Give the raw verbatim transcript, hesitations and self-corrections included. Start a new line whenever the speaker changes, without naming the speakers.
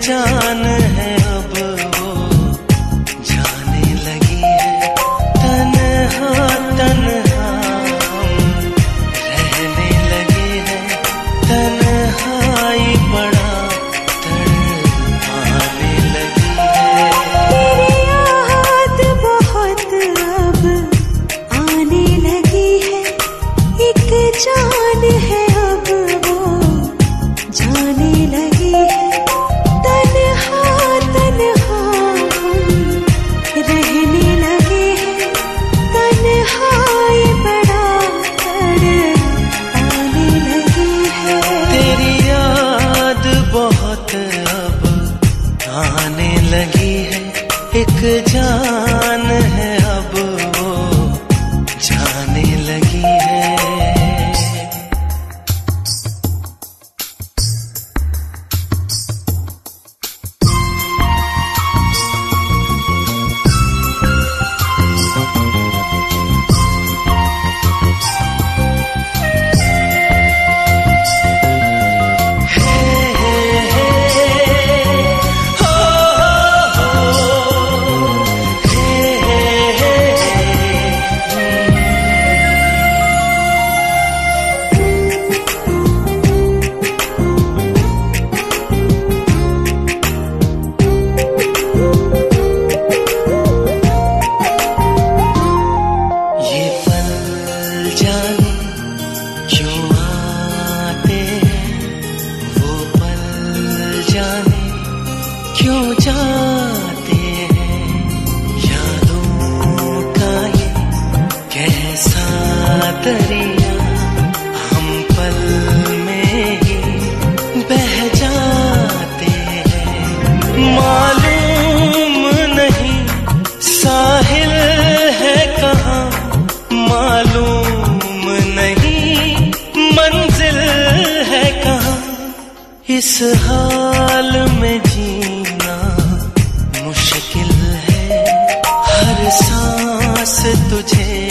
जान है अब वो जाने लगी है। तन्हा तन्हा हम रहने लगे हैं, तन्हाई बड़ा तड़पाने लगी है।
तेरी याद बहुत अब आने लगी है, एक जान है अब वो जाने लगी है। तन्हा तन्हा हम रहने लगे हैं, तन्हाई बड़ा तड़पाने लगी है।
तेरी याद बहुत अब आने लगी है, एक जान है अब वो जाने लगी है। इस हाल में जीना मुश्किल है, हर सांस तुझे